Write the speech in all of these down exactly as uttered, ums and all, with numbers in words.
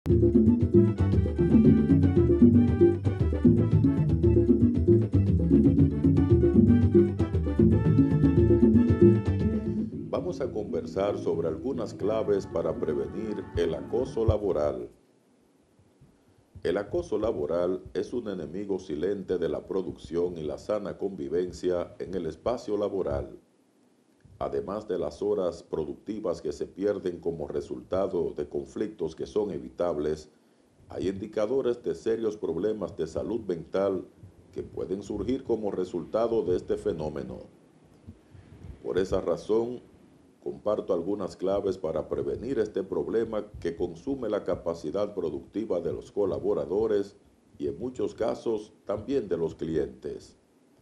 Vamos a conversar sobre algunas claves para prevenir el acoso laboral. El acoso laboral es un enemigo silente de la producción y la sana convivencia en el espacio laboral. Además de las horas productivas que se pierden como resultado de conflictos que son evitables, hay indicadores de serios problemas de salud mental que pueden surgir como resultado de este fenómeno. Por esa razón, comparto algunas claves para prevenir este problema que consume la capacidad productiva de los colaboradores y en muchos casos también de los clientes.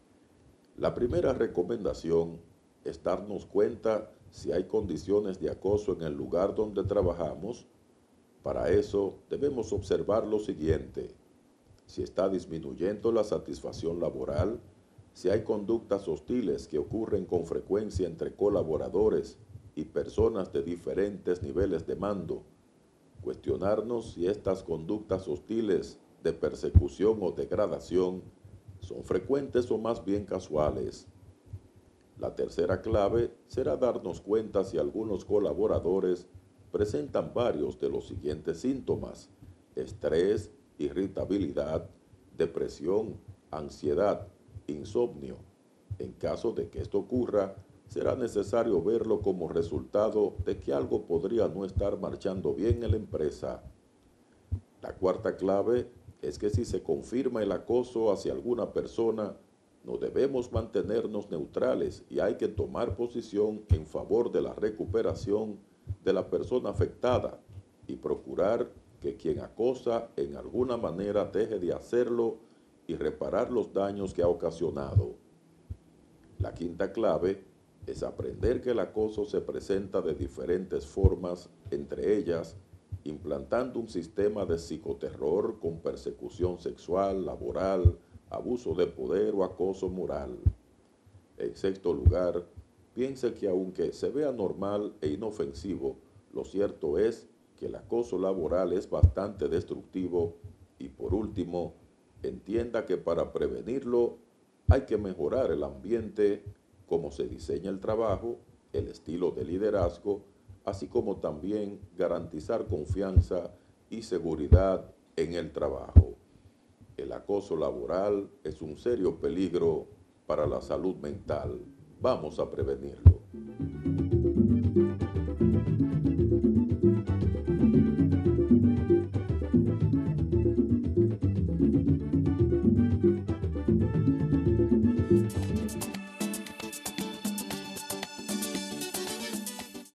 La primera recomendación es darnos cuenta si hay condiciones de acoso en el lugar donde trabajamos. Para eso debemos observar lo siguiente: si está disminuyendo la satisfacción laboral, si hay conductas hostiles que ocurren con frecuencia entre colaboradores y personas de diferentes niveles de mando, cuestionarnos si estas conductas hostiles de persecución o degradación son frecuentes o más bien casuales. La tercera clave será darnos cuenta si algunos colaboradores presentan varios de los siguientes síntomas: estrés, irritabilidad, depresión, ansiedad, insomnio. En caso de que esto ocurra, será necesario verlo como resultado de que algo podría no estar marchando bien en la empresa. La cuarta clave es que si se confirma el acoso hacia alguna persona, no debemos mantenernos neutrales y hay que tomar posición en favor de la recuperación de la persona afectada y procurar que quien acosa en alguna manera deje de hacerlo y reparar los daños que ha ocasionado. La quinta clave es aprender que el acoso se presenta de diferentes formas, entre ellas implantando un sistema de psicoterror con persecución sexual, laboral, abuso de poder o acoso moral. En sexto lugar, piense que aunque se vea normal e inofensivo, lo cierto es que el acoso laboral es bastante destructivo. Y por último, entienda que para prevenirlo hay que mejorar el ambiente, cómo se diseña el trabajo, el estilo de liderazgo, así como también garantizar confianza y seguridad en el trabajo. El acoso laboral es un serio peligro para la salud mental. Vamos a prevenirlo.